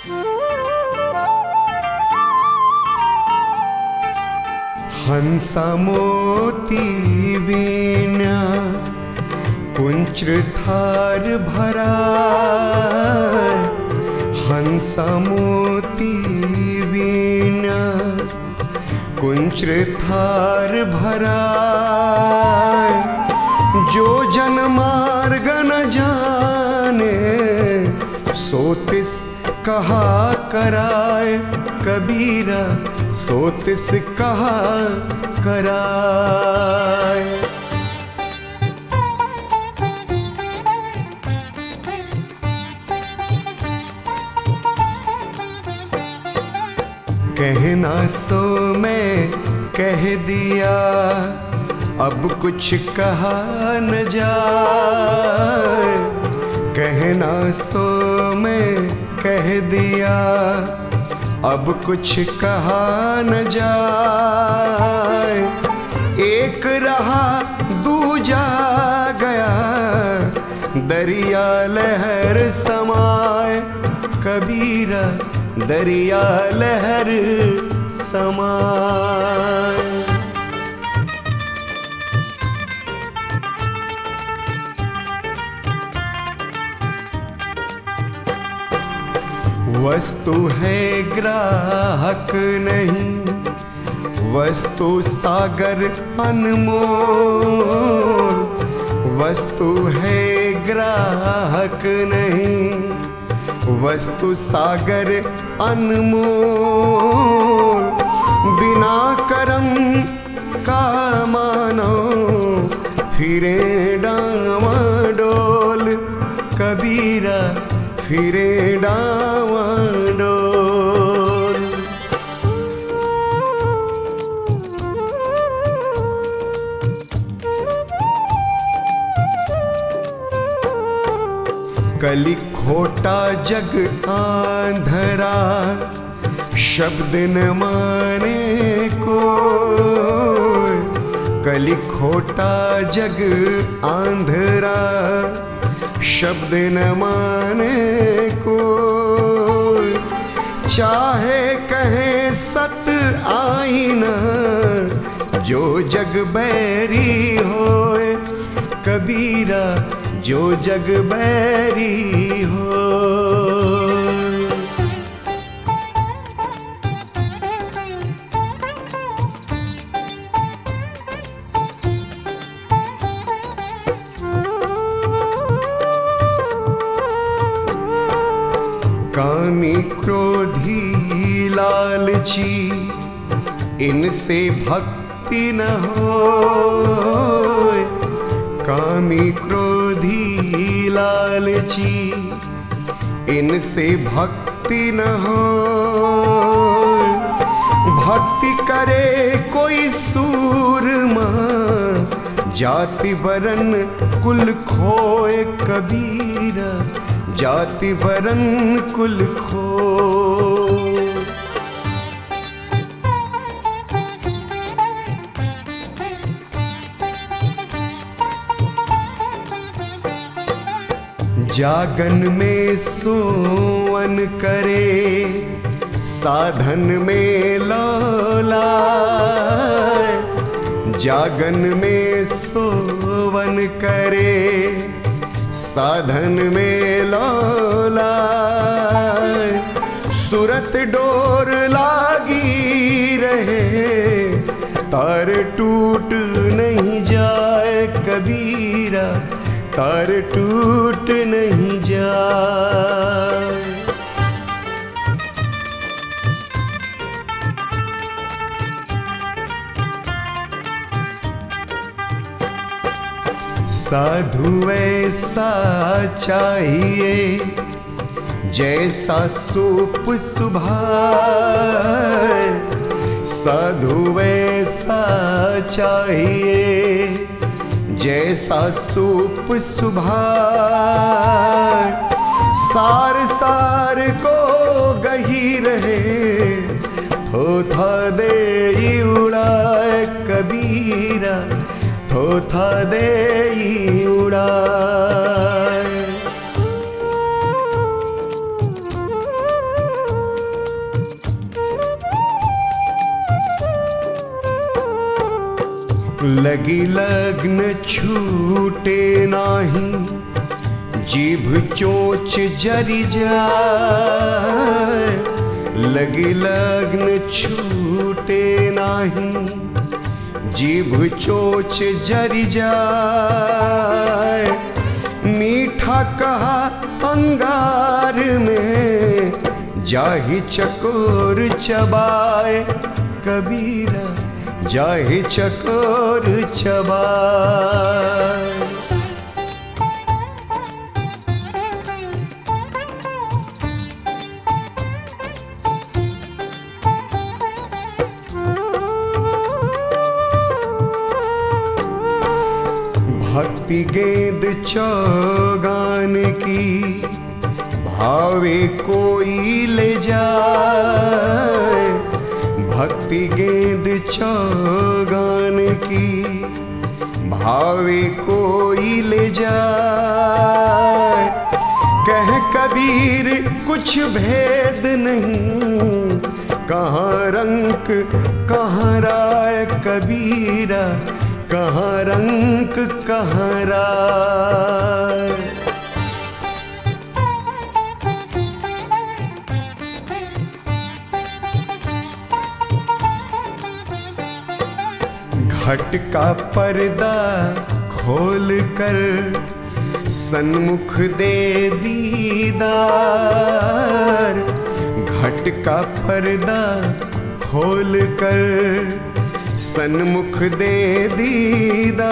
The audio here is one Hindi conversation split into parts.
हंसा मोती वीणा कुंचृथार भरा, हंसा मोती वीणा कुंचृथार भरा। जो जन मार्ग न जाने सो तिस कहा कराए, कबीरा सो तिस कहा कराए। कहना सो मैं कह दिया, अब कुछ कहा न जाए। कहना सो मैं कह दिया, अब कुछ कहा न जाए। एक रहा दूजा गया, दरिया लहर समाए, कबीरा दरिया लहर समाए। वस्तु है ग्राहक नहीं, वस्तु सागर अनमोल। वस्तु है ग्राहक नहीं, वस्तु सागर अनमोल। बिना करम का मानो फिरे डावाडोल, कबीरा फिरे डावाडोल। कली खोटा जग आंधरा, शब्द न माने को। कली खोटा जग आंधरा, शब्द न माने को। चाहे कहे सत आईना, जो जग बैरी होए, कबीरा जो जग बैरी हो। कामी क्रोधी लालची, इनसे भक्ति न होए। कामी क्रोधी लालची, इनसे भक्ति न होए। भक्ति करे कोई सूरमा, जाति वरन कुल खोए, कबीरा जाति वरन कुल खोए। जागन में सोवन करे, साधन में लौलाए। जागन में सोवन करे, साधन में लौलाए। सुरत डोर लागी रहे, तार टूट नहीं जाए, कबीरा तार टूट नहीं जाए। साधु ऐसा चाहिए, जैसा सूप सुभाए। साधु ऐसा चाहिए, जैसा सूप सुभाए। सार सार को गही रहे, थोथा दे उड़ाए, कबीरा थोथा दे उड़ाए। लगी लग्न छूटे नाही, जीभ चोंच जरी जाए। लगी लग्न छूटे नाही, जीभ चोंच जरी जाए। मीठा कहा अंगार में, जाहि चकोर चबाए। कबीरा जाहि चकोर चबाए। भक्ति गेंद चौगान की, भावे कोई ले जाए। भक्ति गेंद चौगान की, भावे कोई ले जाए। कह कबीर कुछ भेद नहीं, कहाँ रंक कहाँ राय। कबीरा कहाँ रंक कहाँ राय। घट का पर्दा खोल कर सन्मुख दे दीदार। घट का पर्दा खोल कर सन्मुख दे दीदार।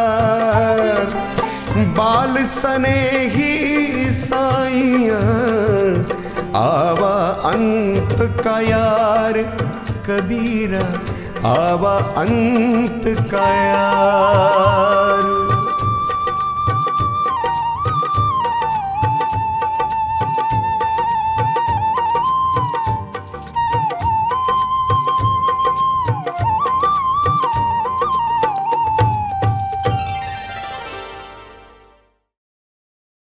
बाल सने ही साइयां, आवा अंत का यार। कबीरा आवा अंत का यार।